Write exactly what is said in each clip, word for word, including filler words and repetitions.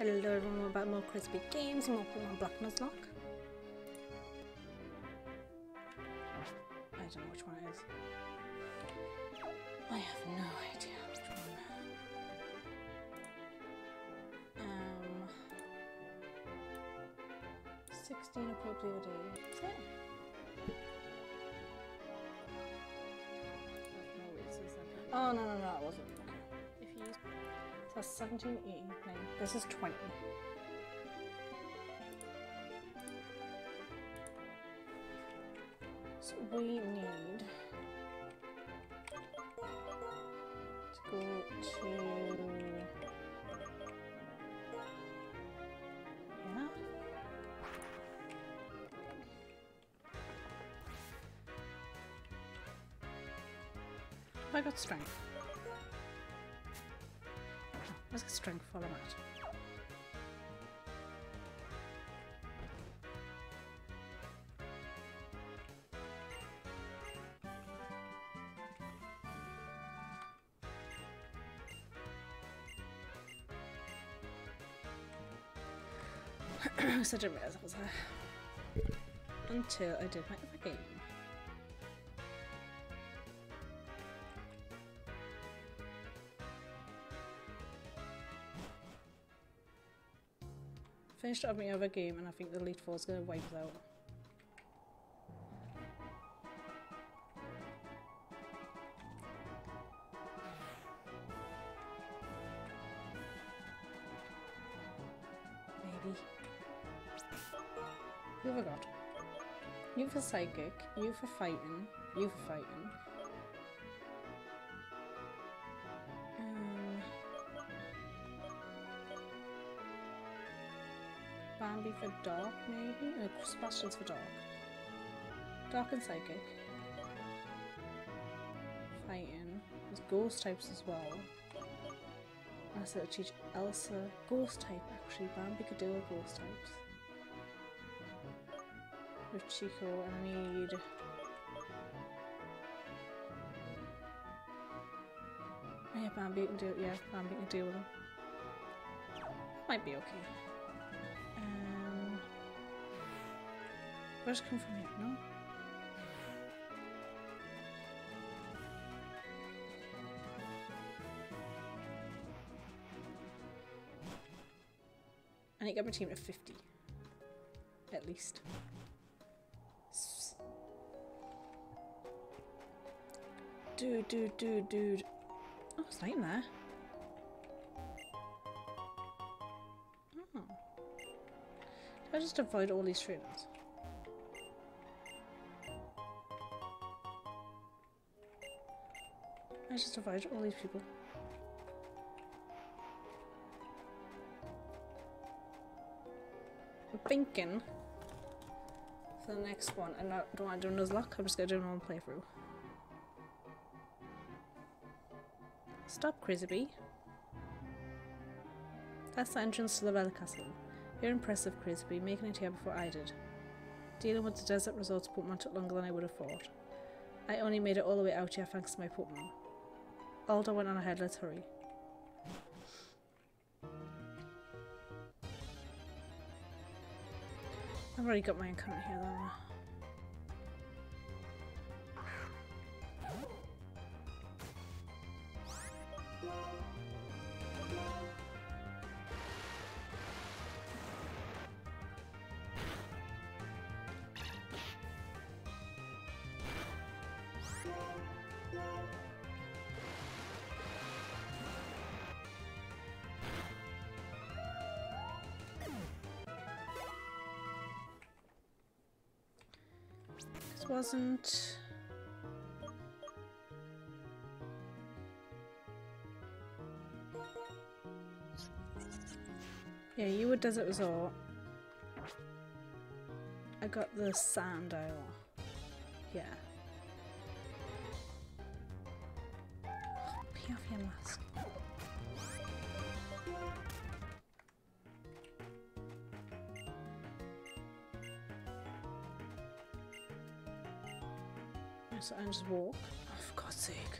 Hello everyone, about more CrazyB games and more Pokémon Black Nuzlocke. I don't know which one it is. I have no idea which one. Um, sixteen appropriate is it? No, wait, so is that... Oh no no no, it wasn't. Okay. If you use so that's seventeen, eighteen, nine. This is twenty. So we need to go to yeah. Have I got strength? Let's get strength while I'm at. So I didn't realise I was there until I did my other game. Finished up my other game and I think the Elite Four is going to wipe us out. Maybe. Who have I got? You for Psychic, you for Fighting, you for Fighting. Bambi for Dark, maybe? No, Sebastian's for Dark. Dark and Psychic. Fighting. There's Ghost types as well. I said to teach Elsa. Ghost type, actually. Bambi could do a Ghost types. With Chico, and I need... Oh yeah, Bambi can do it. Yeah, Bambi can deal with them. Might be okay. Where's come from here? No? I need to get my team to fifty. At least. Dude, dude, dude, dude. Oh, it's not in there. Oh. Did I just avoid all these trainers? I just avoided all these people. I'm thinking for the next one, I don't want to do Nuzlocke, I'm just going to do one playthrough. Stop, CrazyB. That's the entrance to the Relic Castle. You're impressive, CrazyB, making it here before I did. Dealing with the desert resorts Pokemon took longer than I would have thought. I only made it all the way out here thanks to my Pokemon. Alder went on ahead, let's hurry. I've already got my encounter here though. Wasn't yeah, you were Desert Resort. I got the Sand Isle. Yeah. Oh, pee off your mask. So I just walk. Oh, for God's sake.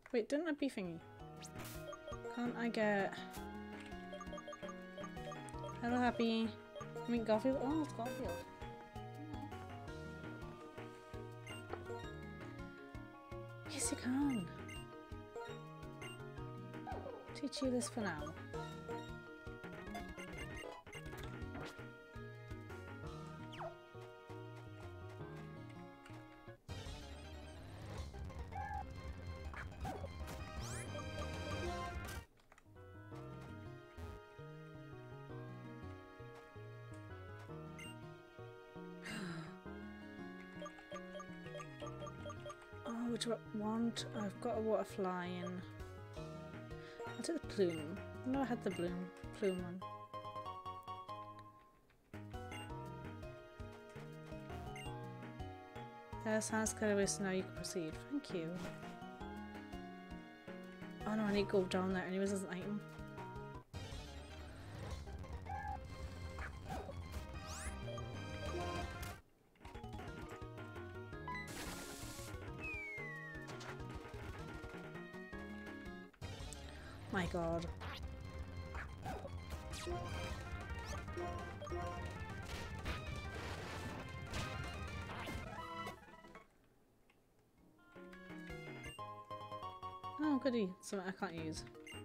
Wait, didn't I be thingy? Can't I get... Hello, Happy. I mean, Garfield. Oh, it's Garfield. Yes, you can. Teach you this for now. Oh, which one? Want? I've got a water flying. I'll take the plume. I know I had the bloom, plume one. Yes, hands cut away, so now you can proceed. Thank you. Oh no, I need to go down there anyways as an item. My god. Oh, goody. Something I can't use.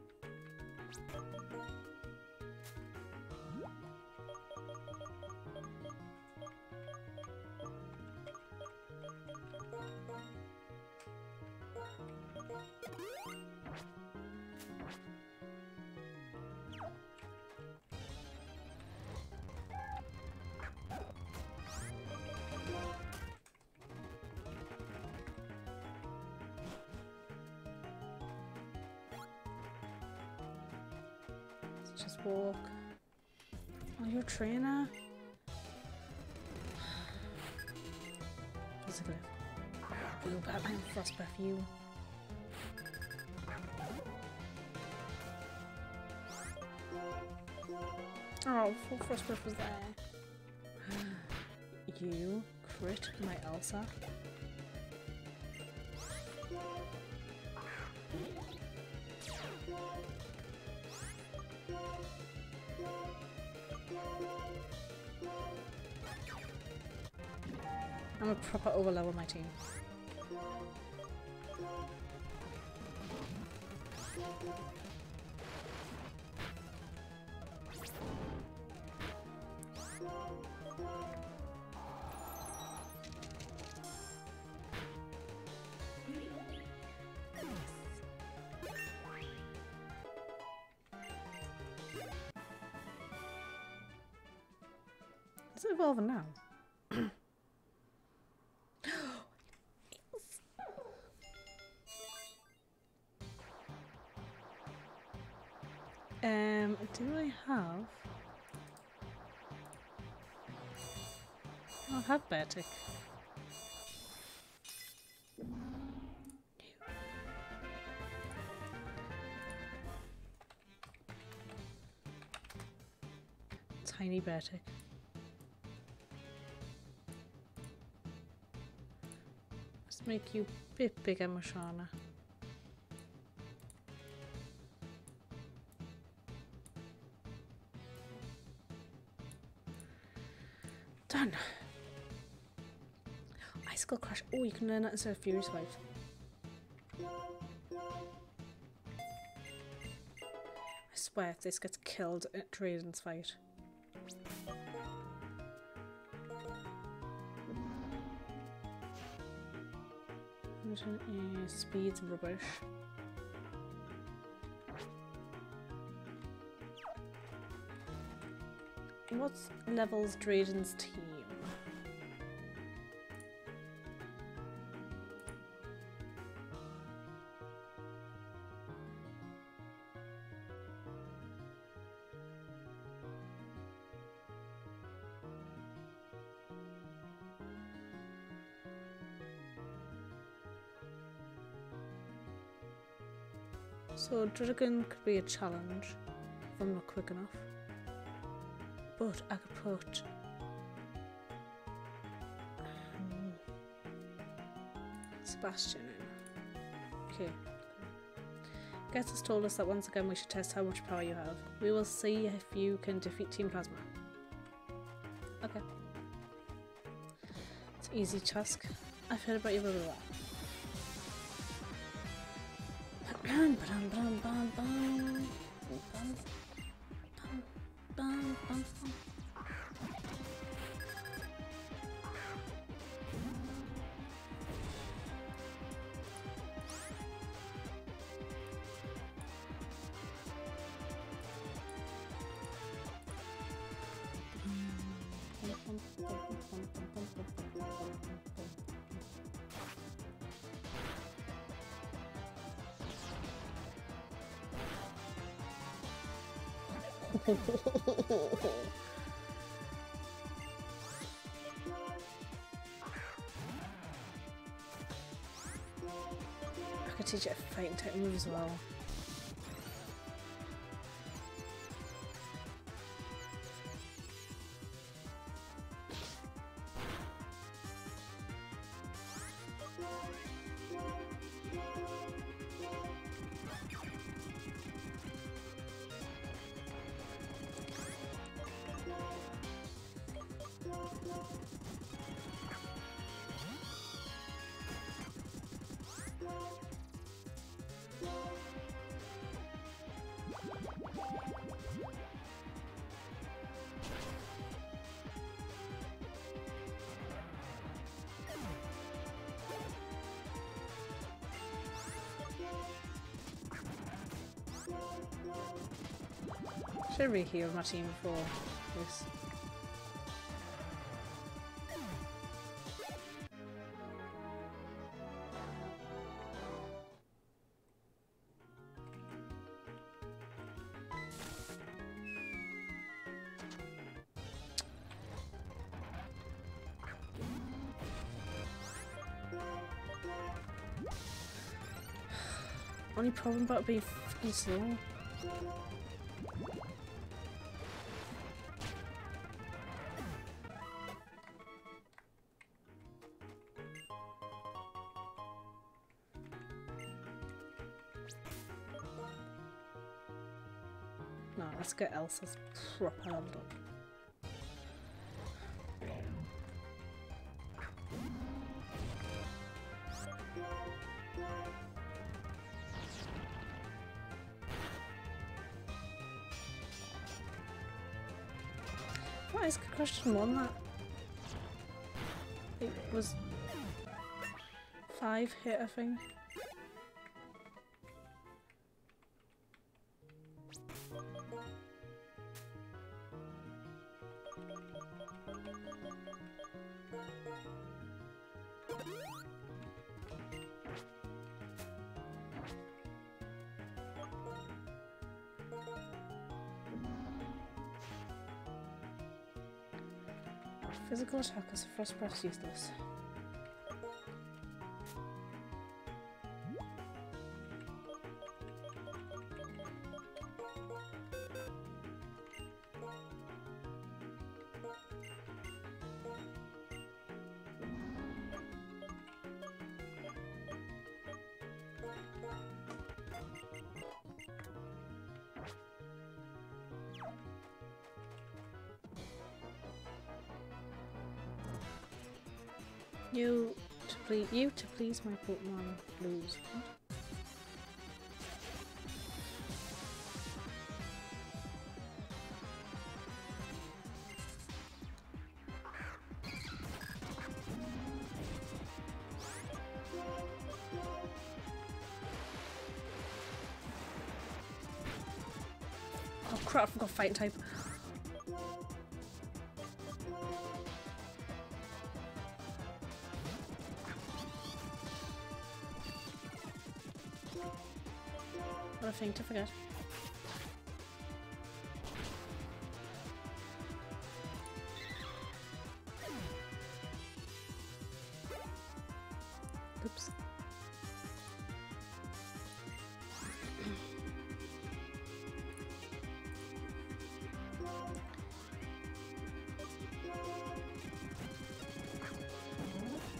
Just walk. Oh, you're a trainer? What's it gonna Blue Batman Frost Breath you. Oh, full Frost Breath was there. You crit my Elsa. I'm a proper overlevel my team. Is it evolving now? Um, do I have? I have Bertic. Tiny Bertic. Let's make you a bit bigger, Mashana. Done. Icicle Crash. Oh, you can learn that instead of Fury Swipe. I swear if this gets killed at Drayden's fight. Uh, speed's rubbish. What levels Drayden's team? So Dragon could be a challenge if I'm not quick enough. But I could put um, Sebastian in. Okay. Guess has told us that once again we should test how much power you have. We will see if you can defeat Team Plasma. Okay. It's an easy task. I've heard about you, blah blah blah. Bum, bum, bum, bum, bum. Bum, bum, bum, bum. I could teach it a fighting type move as well. Should have re-healed my team before this. Only problem about being fucking slow. No, let's get Elsa's proper leveled up. What is question one that? It was five hit, I think. Physical attack is first breath useless. You to please you to please my Pokémon lose. What? Oh crap, I forgot fighting type. What a thing to forget. Oops.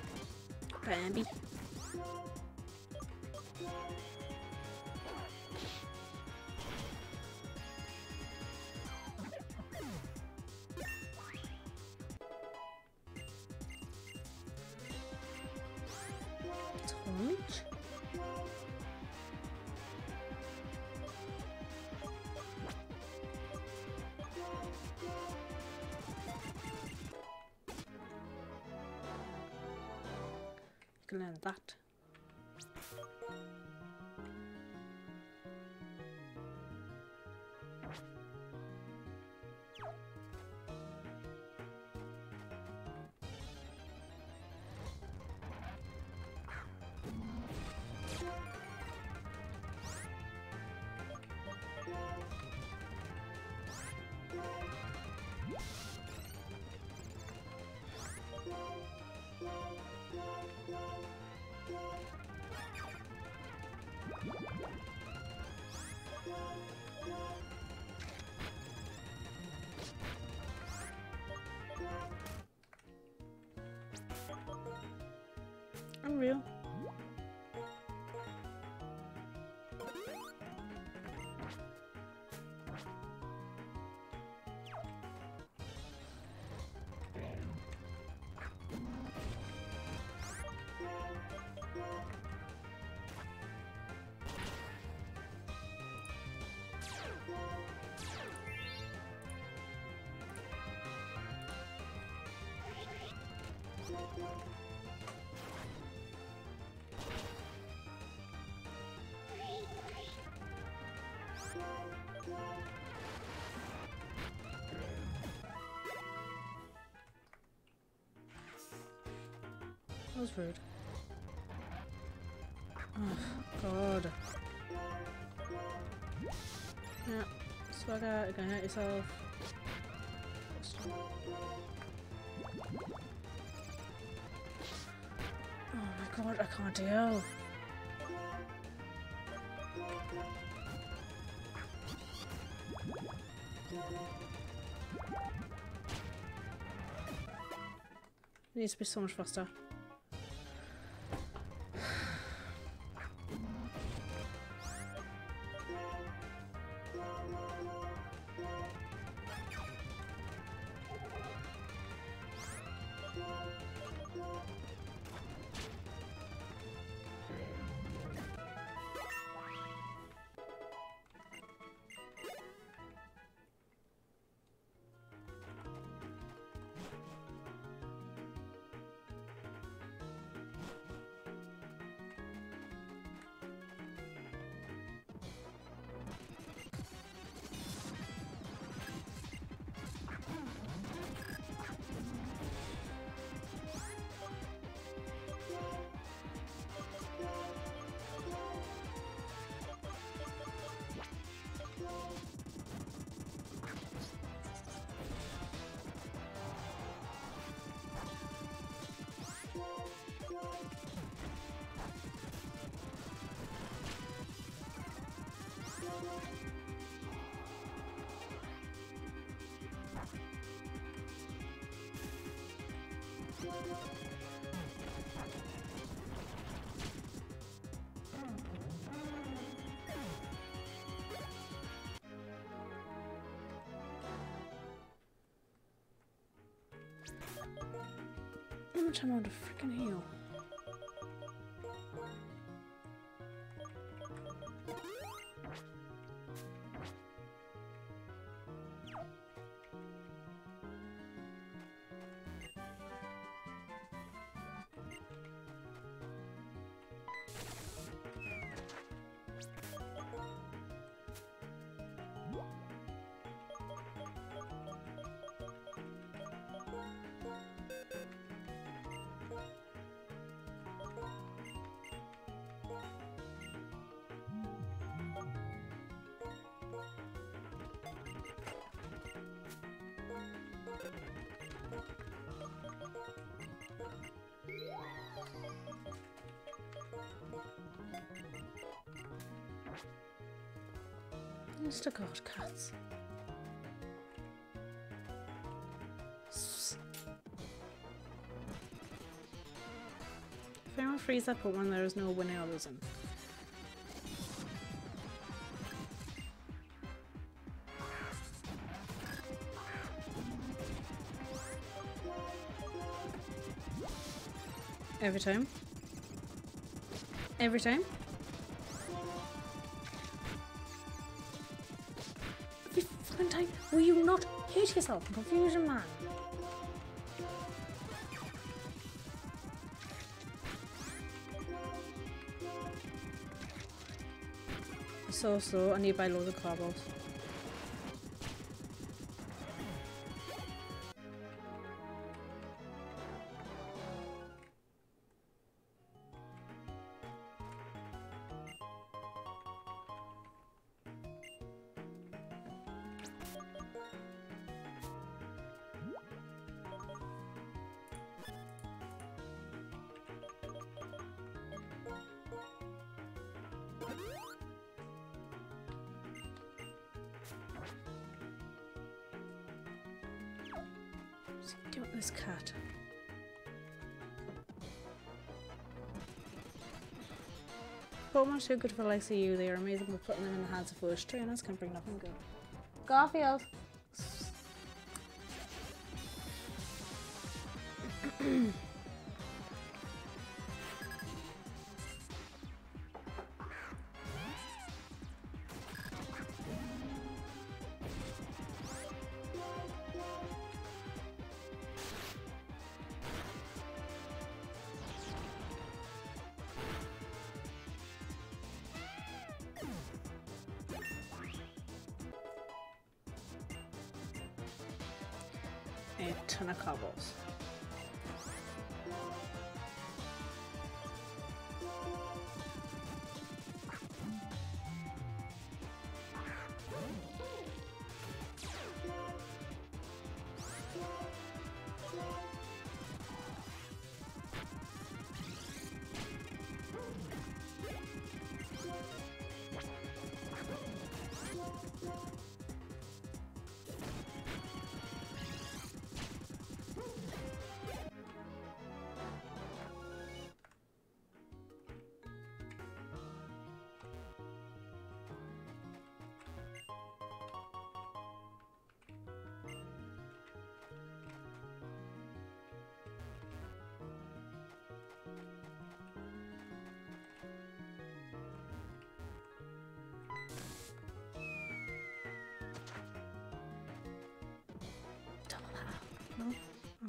Bambi. Punch? You can learn that. Unreal. That was rude. Oh, God. Yeah, Swagger, you're gonna hurt yourself. Oh my God, I can't deal. It needs to be so much faster. How much amount of freaking heal? Mister God, cats. If anyone frees that Pokemon, there is no winning or losing. Every time. Every time? Every fucking time? Will you not hate yourself? Confusion man. So slow, I need to buy loads of carbos. What's he doing with this cat? Pokemon's too good for the likes of you. They are amazing for putting them in the hands of foolish trainers can bring nothing good. Garfield! A ton of cobbles. No? Oh.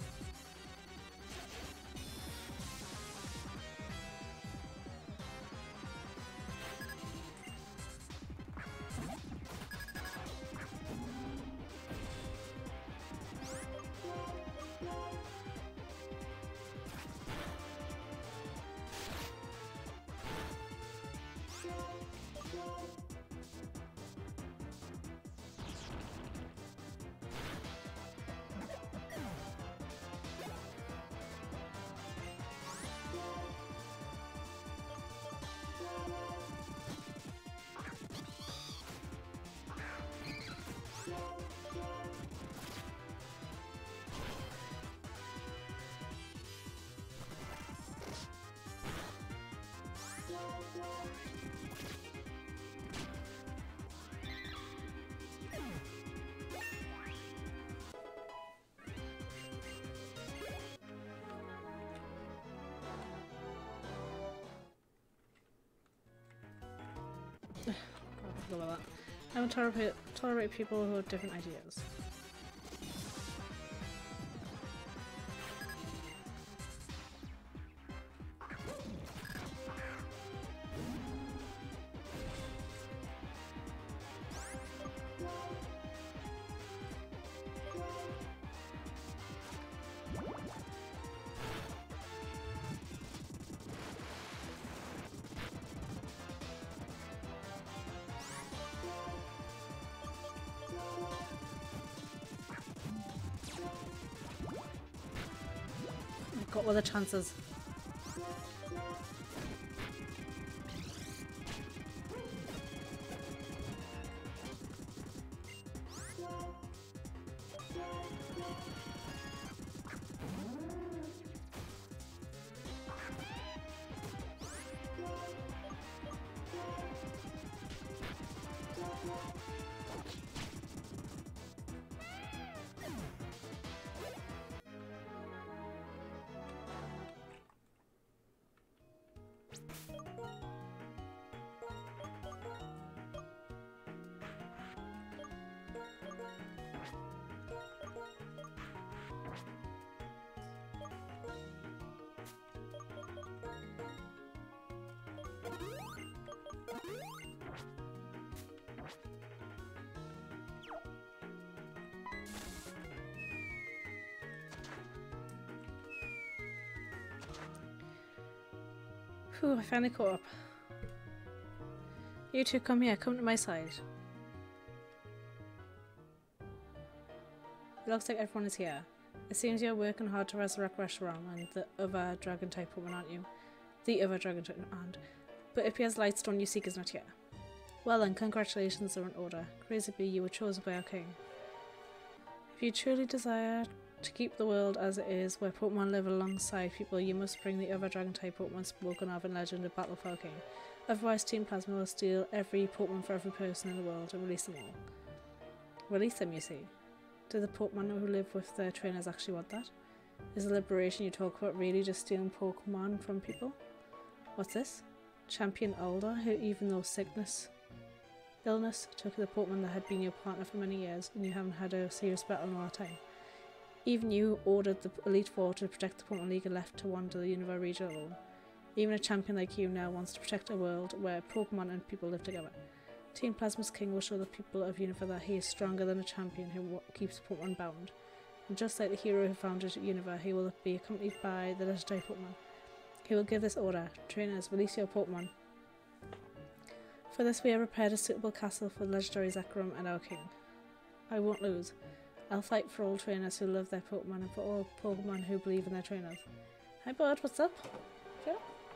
God, I forgot about that. I don't tolerate, tolerate people who have different ideas. What were the chances? Whew, I finally caught up. You two come here, come to my side. It looks like everyone is here. It seems you're working hard to resurrect Reshiram and the other dragon type Pokemon, aren't you? The other dragon type, and but it appears Lightstone you seek is not here. Well then, congratulations are in order. CrazyB, you were chosen by our king. If you truly desire to keep the world as it is, where Pokemon live alongside people, you must bring the other dragon type Pokemon spoken of in legend to battle for our king. Otherwise, Team Plasma will steal every Pokemon for every person in the world and release them all. Release them, you see. Do the Pokemon who live with their trainers actually want that? Is the liberation you talk about really just stealing Pokemon from people? What's this? Champion Alder, who even though sickness, illness, took the Pokemon that had been your partner for many years and you haven't had a serious battle in all that time. Even you ordered the Elite Four to protect the Pokemon League and left to wander the Unova region alone. Even a champion like you now wants to protect a world where Pokemon and people live together. Team Plasma's king will show the people of Unova that he is stronger than a champion who keeps Pokemon bound. And just like the hero who founded Unova, he will be accompanied by the legendary Pokemon. He will give this order: trainers, release your Pokemon. For this we have prepared a suitable castle for the legendary Zekrom and our king. I won't lose. I'll fight for all trainers who love their Pokemon and for all Pokemon who believe in their trainers. Hi bud, what's up? Yeah.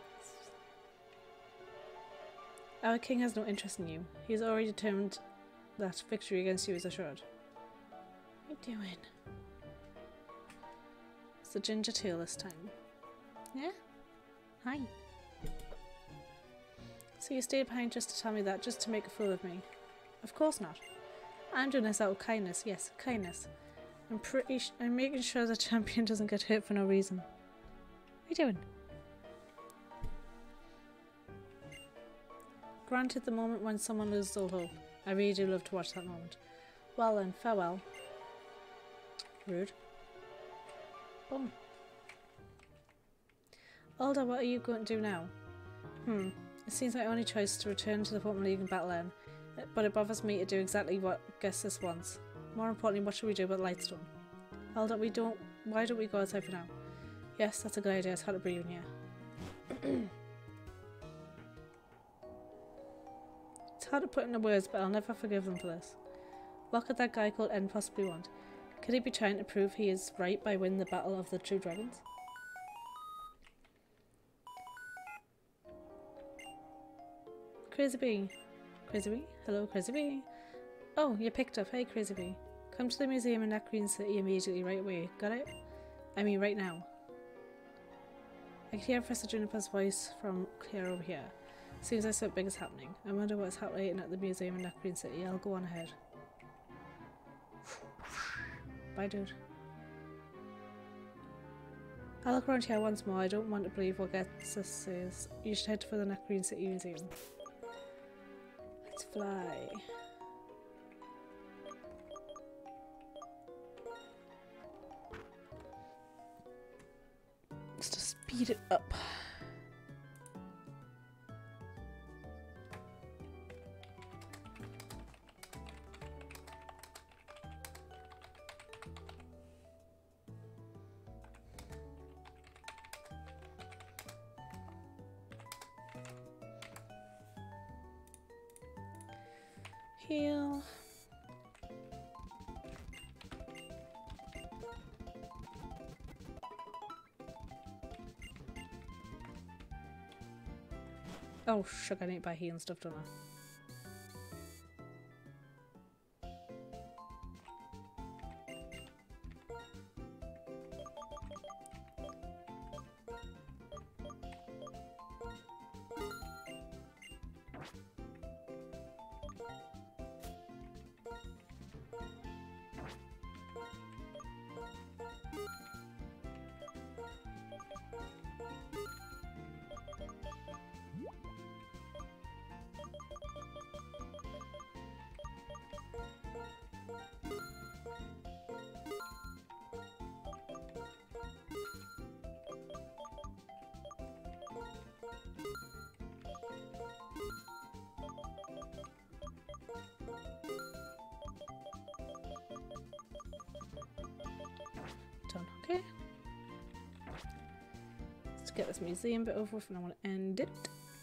Our king has no interest in you. He has already determined that victory against you is assured. What are you doing? It's the ginger tail this time. Yeah? Hi. So you stayed behind just to tell me that, just to make a fool of me? Of course not. I'm doing this out of kindness, yes, kindness. I'm pretty sh I'm making sure the champion doesn't get hurt for no reason. What are you doing? Granted, the moment when someone loses all hope. I really do love to watch that moment. Well then, farewell. Rude. Boom. Alder, what are you going to do now? Hmm. It seems my only choice is to return to the Pokemon League and battle N, but it bothers me to do exactly what Gustus wants. More importantly, what should we do about Lightstone? Alder, we don't. Why don't we go outside for now? Yes, that's a good idea. It's hard to breathe in here. It's hard to put into words, but I'll never forgive them for this. What could that guy called N possibly want? Could he be trying to prove he is right by winning the battle of the two dragons? CrazyB. CrazyB? Hello, CrazyB. Oh, you picked up. Hey, CrazyB. Come to the museum in that green city immediately, right away. Got it? I mean, right now. I can hear Professor Juniper's voice from clear over here. Seems like something big is happening. I wonder what's happening at the museum in that green city. I'll go on ahead. Bye, dude. I'll look around here once more. I don't want to believe what Gustus says. You should head for the Nut Green City Museum. Let's fly. Let's just speed it up. Heal. Oh, sugar, I need to buy healing stuff, don't I? Done. Okay. Let's get this museum bit over with and I want to end it.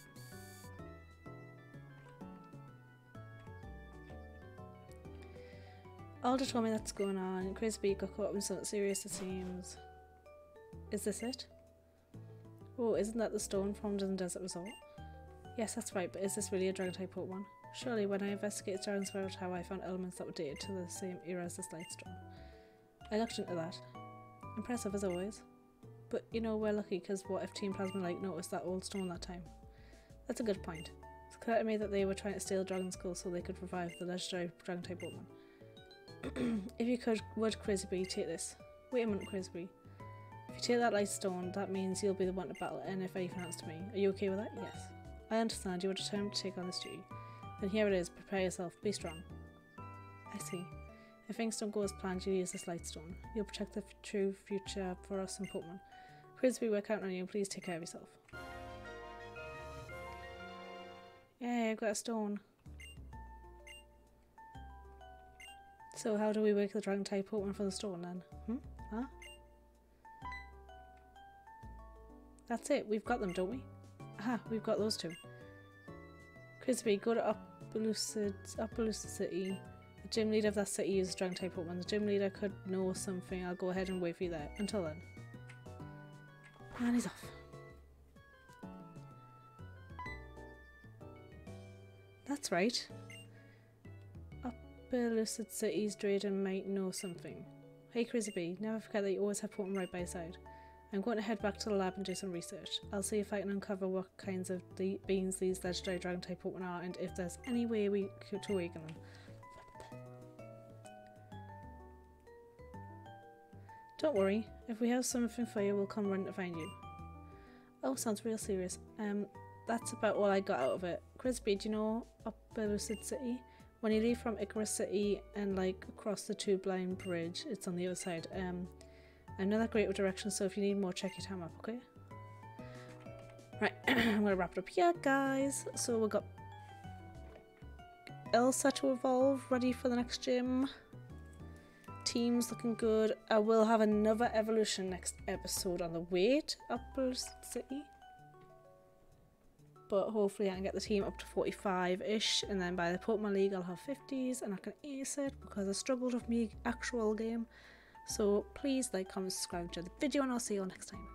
Alder told me that's going on. CrazyB got caught up in something serious, it seems. Is this it? Oh, isn't that the stone formed in the desert resort? Yes, that's right, but is this really a dragon-type Pokemon? Surely, when I investigated Dragon Spiral Tower, I found elements that were dated to the same era as this light stone. I looked into that. Impressive as always. But, you know, we're lucky, because what if Team Plasma Light noticed that old stone that time? That's a good point. It's clear to me that they were trying to steal Dragon Skull so they could revive the legendary dragon-type Pokemon. If you could, would CrazyB take this? Wait a minute, CrazyB. If you take that light stone, that means you'll be the one to battle and if anything happens to me. Are you okay with that? Yes. I understand you are determined to take on this duty. Then here it is, prepare yourself, be strong. I see. If things don't go as planned, you use this light stone. You'll protect the true future for us and Pokemon. CrazyB, we're counting on you, please take care of yourself. Yay, I've got a stone. So how do we wake the dragon type Pokemon from the stone then? Hmm? Huh? That's it, we've got them, don't we? Aha, we've got those two. CrazyB, go to Upper-Lucid City. The gym leader of that city uses dragon type Pokemon. The gym leader could know something. I'll go ahead and wait for you there. Until then. And he's off. That's right. Upper-Lucid City's Drayden might know something. Hey CrazyB, never forget that you always have Pokemon right by your side. I'm going to head back to the lab and do some research. I'll see if I can uncover what kinds of the beings these legendary dragon type Pokemon are and if there's any way we could to awaken them. Don't worry, if we have something for you, we'll come run to find you. Oh, sounds real serious. Um, that's about all I got out of it. CrazyB, do you know Upper-Lucid City? When you leave from Icarus City and like across the Tube Line Bridge, it's on the other side. Um, I'm not that great with directions, so if you need more, check your time up, okay? Right, I'm gonna wrap it up here, guys. So we've got Elsa to evolve, ready for the next gym. Team's looking good. I will have another evolution next episode on the way to Upper City. But hopefully I can get the team up to forty-five-ish, and then by the Pokemon League I'll have fifties and I can ace it because I struggled with my actual game. So please like, comment, subscribe to the video and I'll see you all next time.